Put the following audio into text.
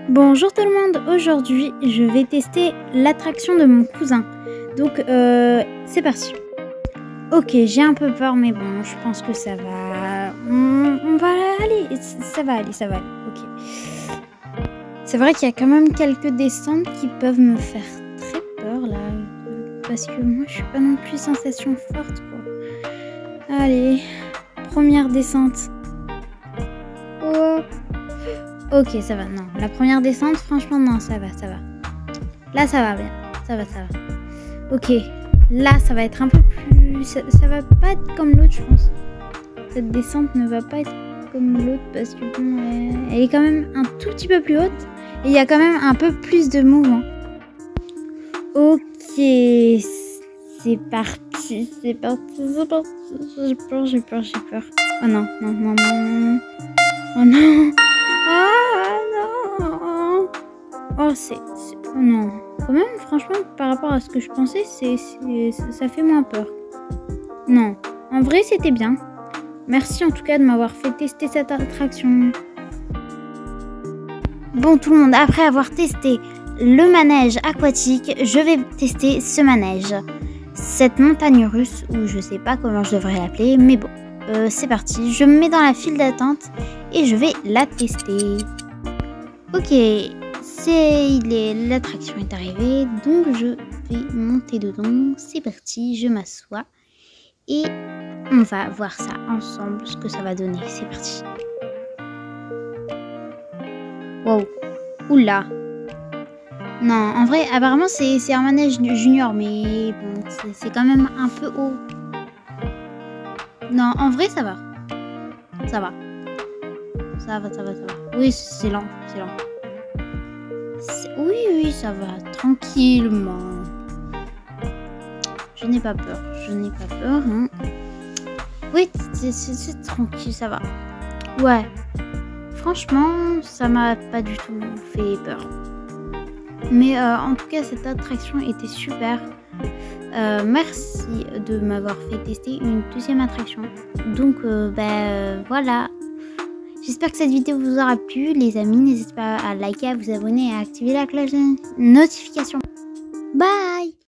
Bonjour tout le monde, aujourd'hui je vais tester l'attraction de mon cousin. Donc c'est parti. Ok, j'ai un peu peur mais bon, je pense que ça va... On va aller, ça va aller, ok. C'est vrai qu'il y a quand même quelques descentes qui peuvent me faire très peur là. Parce que moi je suis pas non plus sensation forte quoi. Allez, première descente. Oh. Ok, ça va, non. La première descente, franchement, non, ça va. Là, ça va bien. Ça va. Ok, là, ça va être un peu plus... Ça va pas être comme l'autre, je pense. Cette descente ne va pas être comme l'autre parce que, bon, elle est quand même un tout petit peu plus haute. Et il y a quand même un peu plus de mouvement. Ok, c'est parti. J'ai peur. Oh non. Oh non. Ah non. Oh oh non. Quand même, franchement, par rapport à ce que je pensais, ça fait moins peur. Non. En vrai, c'était bien. Merci en tout cas de m'avoir fait tester cette attraction. Bon tout le monde, après avoir testé le manège aquatique, je vais tester ce manège. Cette montagne russe, ou je sais pas comment je devrais l'appeler, mais bon. C'est parti, je me mets dans la file d'attente et je vais la tester. Ok, l'attraction est arrivée, donc je vais monter dedans. C'est parti, je m'assois et on va voir ça ensemble, ce que ça va donner. C'est parti. Wow, oula. Non, en vrai, apparemment c'est un manège junior, mais bon, c'est quand même un peu haut. Non, en vrai, ça va. Ça va. Oui, c'est lent. Oui, ça va. Tranquillement. Je n'ai pas peur. Hein. Oui, c'est tranquille, ça va. Ouais. Franchement, ça m'a pas du tout fait peur. Mais en tout cas, cette attraction était super. Merci de m'avoir fait tester une deuxième attraction. Donc voilà. J'espère que cette vidéo vous aura plu les amis. N'hésitez pas à liker, à vous abonner et à activer la cloche de notification.